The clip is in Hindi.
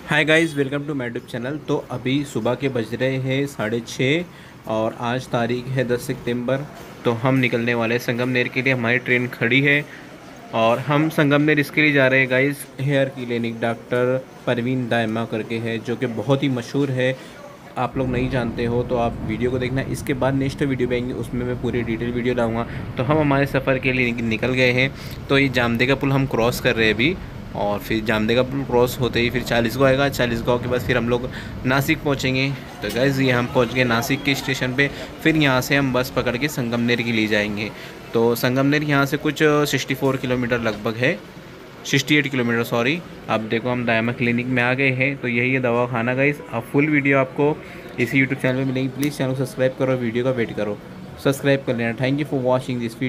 Hi guys, welcome to my YouTube channel. तो अभी सुबह के बज रहे हैं 6:30 और आज तारीख है 10 सितंबर। तो हम निकलने वाले हैं संगमनेर के लिए। हमारी ट्रेन खड़ी है और हम संगमनेर इसके लिए जा रहे हैं guys. Hair clinic doctor Parveen Dayma करके है, जो कि बहुत ही मशहूर है। आप लोग नहीं जानते हो तो आप वीडियो को देखना। इसके बाद नेक्स्ट वीडियो भी आएंगे, उसमें मैं पूरी डिटेल वीडियो लाऊंगा। तो हम हमारे सफ़र के लिए निकल गए हैं। तो ये जामदे का पुल हम क्रॉस कर रहे हैं अभी, और फिर जामदे का पुल क्रॉस होते ही फिर चालीसगांव आएगा। चालीसगांव के बाद फिर हम लोग नासिक पहुंचेंगे। तो गैस ये हम पहुंच गए नासिक के स्टेशन पे। फिर यहाँ से हम बस पकड़ के संगमनेर के लिए जाएंगे। तो संगमनेर यहाँ से कुछ 64 किलोमीटर लगभग है, 68 किलोमीटर सॉरी। अब देखो हम दायमा क्लिनिक में आ गए हैं। तो यही है दवा खाना गाइस। अब फुल वीडियो आपको इसी यूट्यूब चैनल में मिलेगी। प्लीज़ चैनल को सब्सक्राइब करो, वीडियो का वेट करो, सब्सक्राइब कर लेना। Thank you for watching this video.